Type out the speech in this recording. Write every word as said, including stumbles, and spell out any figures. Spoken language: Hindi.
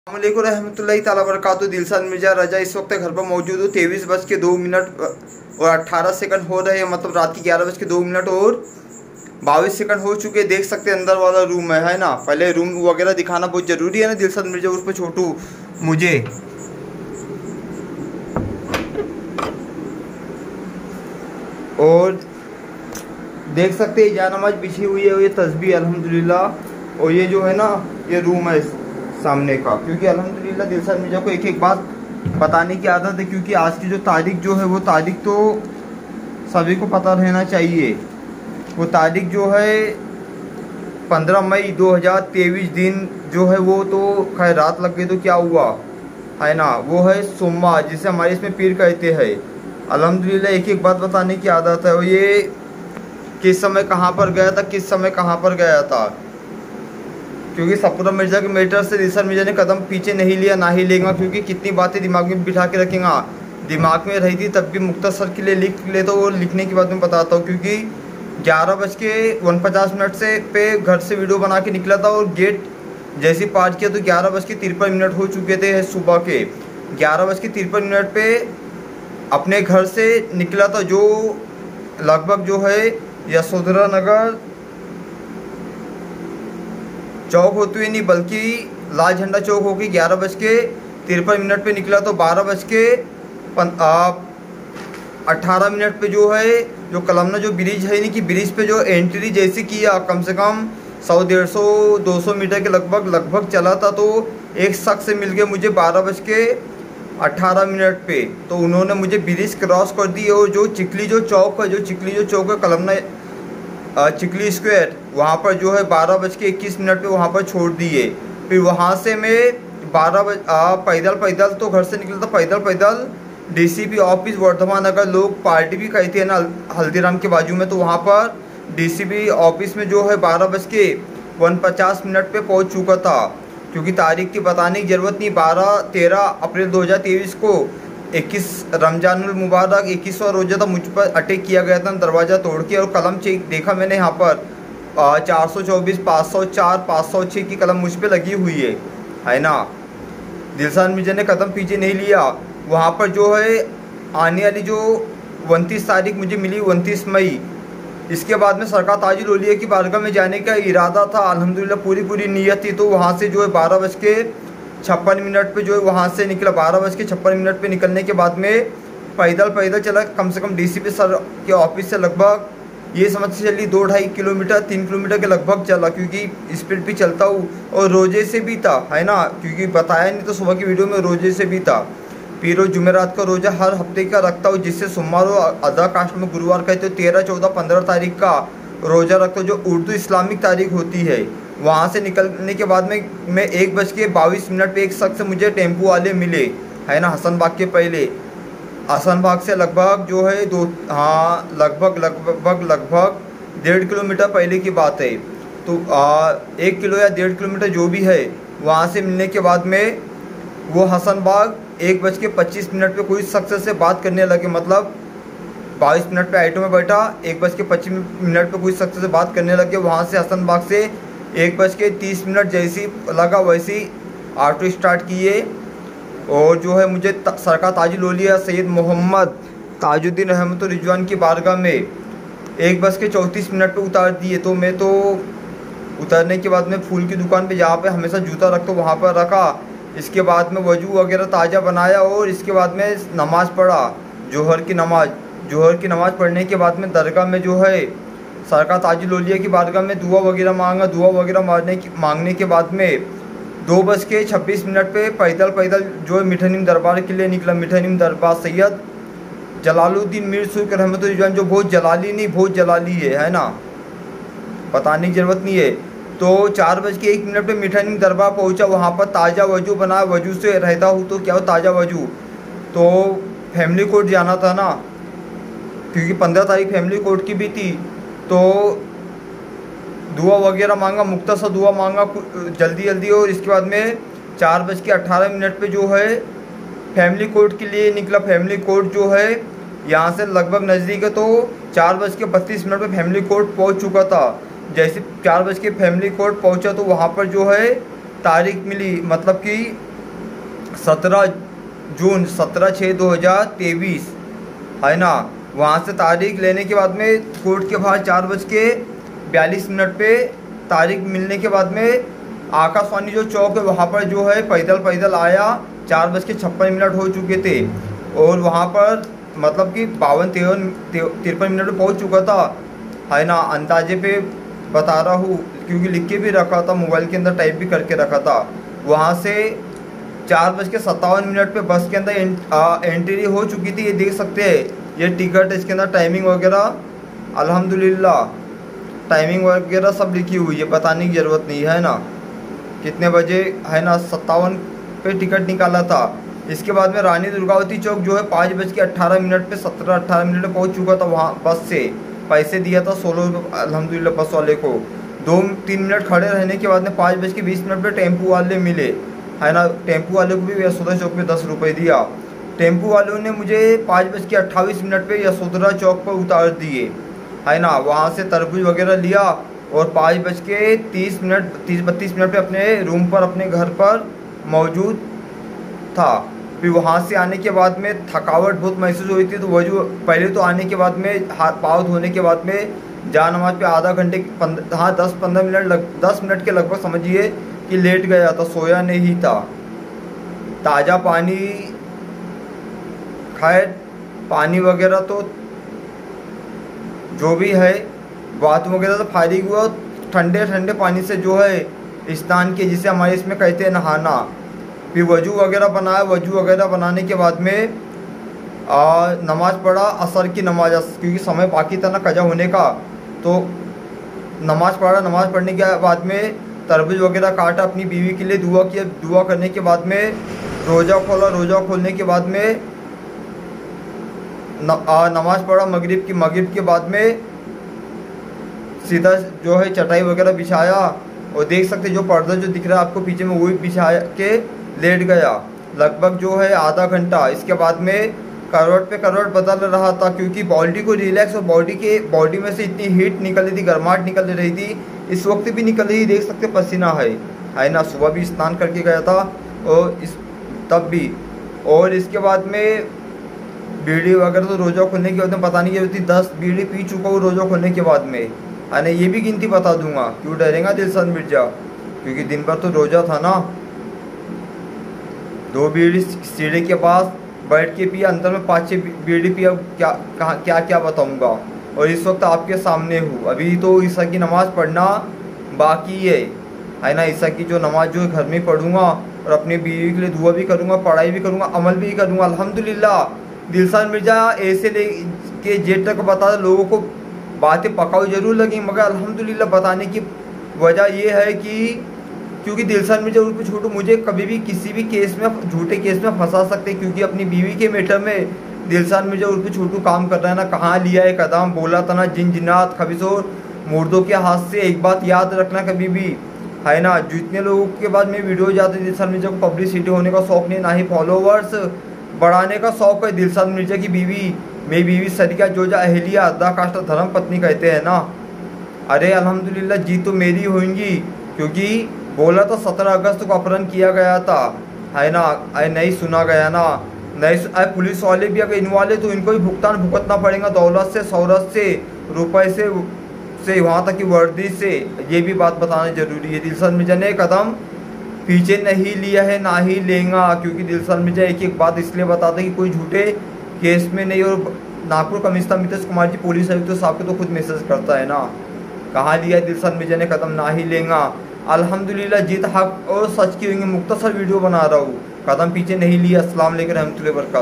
अस्सलामुअलैकुम रहमतुल्लाहि ताला बरकातुहू। दिलशाद मिर्जा रजा इस वक्त घर पर मौजूद हूँ। तेईस बज के दो मिनट और अट्ठारह सेकंड हो रहे हैं, मतलब रात की ग्यारह बज के दो मिनट और बाईस सेकंड हो चुके। देख सकते हैं अंदर वाला रूम है है ना। पहले रूम वगैरह दिखाना बहुत ज़रूरी है ना। दिलशाद मिर्जा उर्फ छोटू मुझे और देख सकते हैं जान नमाज बिछी हुई है, ये तस्बीह अल्हम्दुलिल्लाह। और ये जो है ना ये रूम है सामने का, क्योंकि अल्हम्दुलिल्लाह दिलशाद मिर्जा को एक एक बात बताने की आदत है, क्योंकि आज की जो तारीख जो है वो तारीख तो सभी को पता रहना चाहिए। वो तारीख जो है पंद्रह मई दो हज़ार तेईस दिन जो है वो तो खैर रात लग गई तो क्या हुआ है ना, वो है सोमवार, जिसे हमारे इसमें पीर कहते हैं। अल्हम्दुलिल्लाह एक एक बात बताने की आदत है। और ये किस समय कहाँ पर गया था, किस समय कहाँ पर गया था, क्योंकि सफूरा मिर्ज़ा के मैटर से दिलशाद मिर्जा ने कदम पीछे नहीं लिया, ना ही लेगा, क्योंकि कितनी बातें दिमाग में बिठा के रखेगा। दिमाग में रही थी तब भी मुख्तसर के लिए लिख ले, तो वो लिखने की बात मैं बताता हूँ। क्योंकि ग्यारह बज के उनपचास मिनट से पे घर से वीडियो बना के निकला था और गेट जैसे पार किया तो ग्यारह बज के तिरपन मिनट हो चुके थे सुबह के। ग्यारह बज के तिरपन मिनट पे अपने घर से निकला था, जो लगभग जो है यशोधरा नगर चौक होते हुए नहीं बल्कि लाल झंडा चौक होके ग्यारह बज के तिरपन मिनट पे निकला, तो बारह बज के अट्ठारह मिनट पे जो है जो कलमना जो ब्रिज है नहीं कि ब्रिज पे जो एंट्री जैसे किया, कम से कम सौ डेढ़ सौ दो सौ मीटर के लगभग लगभग चला था, तो एक शख्स से मिल गए मुझे बारह बज के अट्ठारह मिनट पे। तो उन्होंने मुझे ब्रिज क्रॉस कर दी और जो चिकली जो चौक है जो चिकली जो चौक है कलमना चिकली स्क्वायर, वहाँ पर जो है बारह बज के इक्कीस मिनट पर वहाँ पर छोड़ दिए। फिर वहाँ से मैं बारह बज पैदल पैदल तो घर से निकला था, पैदल पैदल डीसीपी ऑफिस वर्धमान नगर, लोग पार्टी भी कहते हैं ना हल्दीराम के बाजू में, तो वहाँ पर डीसीपी ऑफिस में जो है बारह बज के वन पचास मिनट पर पहुँच चुका था। क्योंकि तारीख की बताने की ज़रूरत नहीं, बारह तेरह अप्रैल दो हज़ार तेईस को इक्कीस रमजानुल मुबारक इक्कीसवां रोज़ा था, मुझ पर अटैक किया गया था दरवाज़ा तोड़ के। और कलम चेक देखा मैंने यहाँ पर चार सौ चौबीस पाँच सौ चार पाँच सौ छः की कलम मुझ पर लगी हुई है है ना। दिलशाद मिर्जा ने कदम पीछे नहीं लिया। वहाँ पर जो है आने वाली जो उनतीस तारीख मुझे मिली, उनतीस मई, इसके बाद में सरकार ताजुल औलिया की बारगाह में जाने का इरादा था। अल्हम्दुलिल्लाह पूरी पूरी नीयत थी। तो वहाँ से जो है बारह बज के छप्पन मिनट पे जो है वहाँ से निकला। बारह बज के छप्पन मिनट पे निकलने के बाद में पैदल पैदल चला, कम से कम डीसीपी सर के ऑफिस से लगभग ये समझ से चली दो ढाई किलोमीटर तीन किलोमीटर के लगभग चला, क्योंकि स्पीड भी चलता हूँ और रोजे से भी था है ना। क्योंकि बताया नहीं तो सुबह की वीडियो में रोजे से भी था। पीर और जुमेरात का रोज़ा हर हफ्ते का रखता हूँ, जिससे सोमवार और अदा कास्ट में गुरुवार कहते हो तेरह चौदह पंद्रह तारीख का रोज़ा रखता हूँ, जो उर्दू इस्लामिक तारीख होती है। वहाँ से निकलने के बाद में मैं एक बज के बाईस मिनट पर एक शख्स मुझे टेम्पो वाले मिले है ना, हसन बाग के पहले। हसन बाग से लगभग जो है दो हाँ लगभग लगभग लगभग डेढ़ किलोमीटर पहले की बात है। तो आ, एक किलो या डेढ़ किलोमीटर जो भी है, वहाँ से मिलने के बाद में वो हसन बाग एक बज के पच्चीस मिनट पर कोई शख्स से बात करने लगे, मतलब बाईस मिनट पे ऑटो में बैठा, एक बज के पच्चीस मिनट पे कोई शख्स से बात करने लगे। वहाँ से हसन बाग से एक बज के तीस मिनट जैसी लगा वैसी ऑटो स्टार्ट किए और जो है मुझे सरकार ताजुल औलिया सैयद मोहम्मद ताजुद्दीन रहमत रिजवान की बारगाह में एक बज के चौंतीस मिनट पे उतार दिए। तो मैं तो उतरने के बाद में फूल की दुकान पे जहाँ पे हमेशा जूता रखता वहाँ पर रखा। इसके बाद में वजू वगैरह ताज़ा बनाया और इसके बाद में नमाज़ पढ़ा, जोहर की नमाज़। जोहर की नमाज़ पढ़ने के बाद में दरगाह में जो है सरकार ताजुल औलिया की बारगाह में दुआ वगैरह मांगा। दुआ वगैरह मारने की मांगने के बाद में दो बज के छब्बीस मिनट पे पैदल पैदल जो है मिठानीम दरबार के लिए निकला। मिठानीम दरबार सैयद जलालुद्दीन मीर सुल्क रहमत रिजवान, जो बहुत जलाली नहीं बहुत जलाली है है ना, बताने की ज़रूरत नहीं है। तो चार बज के एक मिनट पे मिठानीम दरबार पहुंचा। वहाँ पर ताज़ा वजू बना, वजू से रहता हूँ तो क्या हो ताज़ा वजू, तो फैमिली कोर्ट जाना था ना, क्योंकि पंद्रह तारीख फैमिली कोर्ट की भी थी। तो दुआ वगैरह मांगा, मुख्तसर दुआ मांगा जल्दी जल्दी। और इसके बाद में चार बज के अट्ठारह मिनट पर जो है फैमिली कोर्ट के लिए निकला। फैमिली कोर्ट जो है यहाँ से लगभग नज़दीक है, तो चार बज के बत्तीस मिनट पर फैमिली कोर्ट पहुँच चुका था। जैसे चार बज के फैमिली कोर्ट पहुंचा तो वहाँ पर जो है तारीख मिली, मतलब कि सत्रह जून सत्रह छः दो हज़ार तेईस है ना। वहाँ से तारीख लेने के बाद में कोर्ट के बाहर चार बज के बयालीस मिनट पे तारीख मिलने के बाद में आकाशवाणी जो चौक है वहाँ पर जो है पैदल पैदल आया। चार बज के छप्पन मिनट हो चुके थे और वहाँ पर मतलब कि बावन तिरपन तिरपन मिनट में पहुँच चुका था है ना। अंदाजे पे बता रहा हूँ क्योंकि लिख के भी रखा था, मोबाइल के अंदर टाइप भी करके रखा था। वहाँ से चार बज के सत्तावन मिनट पर बस के अंदर एंट्री हो चुकी थी। ये देख सकते हैं ये टिकट, इसके अंदर टाइमिंग वगैरह अल्हम्दुलिल्लाह टाइमिंग वगैरह सब लिखी हुई है, बताने की ज़रूरत नहीं है ना कितने बजे है ना। सत्तावन पे टिकट निकाला था। इसके बाद में रानी दुर्गावती चौक जो है पाँच बज के अट्ठारह मिनट पे सत्रह अट्ठारह मिनट में पहुँच चुका था। वहाँ बस से पैसे दिया था सोलह रुपये अल्हम्दुलिल्लाह बस वाले को। दो तीन मिनट खड़े रहने के बाद में पाँच बज के बीस मिनट पे टेम्पू वाले मिले है ना। टेम्पू वाले को भी यशोधरा चौक पे दस रुपये दिया। टेम्पू वालों ने मुझे पाँच बज के अट्ठाईस मिनट पे यशोधरा चौक पर उतार दिए है ना। वहाँ से तरबूज वगैरह लिया और पाँच बज के तीस मिनट तीस बत्तीस मिनट पे अपने रूम पर अपने घर पर मौजूद था। फिर वहाँ से आने के बाद में थकावट बहुत महसूस हुई थी, तो वजू पहले तो आने के बाद में हाथ पाँव धोने के बाद में जा नमाज पे आधा घंटे पंद्रह हाँ दस पंद्रह मिनट लग दस मिनट के लगभग समझिए कि लेट गया था, सोया नहीं था। ताज़ा पानी खैर पानी वगैरह तो जो भी है बात वगैरह तो फारिग हुआ। ठंडे ठंडे पानी से जो है स्नान के, जिसे हमारे इसमें कहते हैं नहाना। फिर वजू वगैरह बनाया। वजू वगैरह बनाने के बाद में आ, नमाज़ पढ़ा असर की नमाज, क्योंकि समय बाकी था ना कज़ा होने का, तो नमाज़ पढ़ा। नमाज़ पढ़ने के बाद में तरबूज वगैरह काटा, अपनी बीवी के लिए दुआ किया। दुआ करने के बाद में रोज़ा खोला। रोज़ा खोलने के बाद में न, आ, नमाज़ पढ़ा मगरिब की। मगरिब के बाद में सीधा जो है चटाई वगैरह बिछाया और देख सकते जो पर्दा जो दिख रहा है आपको पीछे में वही बिछा के लेट गया लगभग जो है आधा घंटा। इसके बाद में करवट पे करवट बदल रहा था, क्योंकि बॉडी को रिलैक्स और बॉडी के बॉडी में से इतनी हीट निकल रही थी, गर्माहट निकल रही थी। इस वक्त भी निकल रही, देख सकते पसीना है है ना। सुबह भी स्नान करके गया था और इस तब भी। और इसके बाद में बीड़ी वगैरह तो रोज़ा खोलने के बाद में पता नहीं क्या होती, दस बीड़ी पी चुका हूँ रोज़ा खोलने के बाद में है ना। ये भी गिनती बता दूंगा, क्यों डरेगा दिलशन मिर्जा, क्योंकि दिन भर तो रोज़ा था ना। दो बीड़ी सीढ़ी के पास बैठ के पिया, अंदर में पाँच छः बीड़ी पिया। क्या कहाँ क्या क्या बताऊँगा। और इस वक्त आपके सामने हूँ। अभी तो ईसा की नमाज़ पढ़ना बाकी है है ना। ईसा की जो नमाज़ जो घर में पढ़ूँगा और अपनी बीवी के लिए दुआ भी करूँगा, पढ़ाई भी करूँगा, अमल भी करूँगा अल्हम्दुलिल्लाह। दिलशन मिर्जा ऐसे ले के जेठ तक बता लोगों को बातें पकाऊ जरूर लगी, मगर अल्हम्दुलिल्लाह बताने की वजह ये है कि क्योंकि दिलशन मिर्जा उर्फ छोटू मुझे कभी भी किसी भी केस में झूठे केस में फंसा सकते, क्योंकि अपनी बीवी के मैटर में दिलशन मिर्जा उर्फ छोटू काम कर रहा है ना। कहाँ लिया है कदम, बोला था ना जिन जिन्नात खबीसों मुर्दों के हाथ से। एक बात याद रखना कभी भी है ना, जितने लोगों के बाद में वीडियो जाते हैं दिलशन मिर्जा को पब्लिसिटी होने का शौक नहीं, ना ही फॉलोवर्स बढ़ाने का शौक है। दिलशन मिर्जा की बीवी मेरी बीवी सरिका जोजा अहलिया अद्दा काष्टा धर्म पत्नी कहते हैं ना। अरे अल्हम्दुलिल्लाह जी तो मेरी होंगी, क्योंकि बोला तो सत्रह अगस्त को अपहरण किया गया था है ना। अरे नहीं सुना गया ना, नहीं। अरे पुलिस वाले भी अगर इन्वॉल्व तो इनको भी भुगतान भुगतना पड़ेगा, दौलत से, शौहरत से, रुपए से से वहाँ तक की वर्दी से। ये भी बात बताना जरूरी है। दिलशन मिर्जा ने कदम पीछे नहीं लिया है, ना ही लेगा, क्योंकि दिलशन मिर्जा एक एक बात इसलिए बताता है कि कोई झूठे केस में नहीं। और नागपुर कमिश्नर मितेश कुमार जी पुलिस आयुक्त तो साहब के तो खुद मैसेज करता है ना, कहाँ लिया है दिलशन मिर्जा ने कदम, ना ही लेगा। अल्हम्दुलिल्लाह जीत हक और सच की होंगी। मुख्तसर वीडियो बना रहा हूँ, कदम पीछे नहीं लिया। अस्सलाम वालेकुम रहमतुल्लाहि व बरकातहू।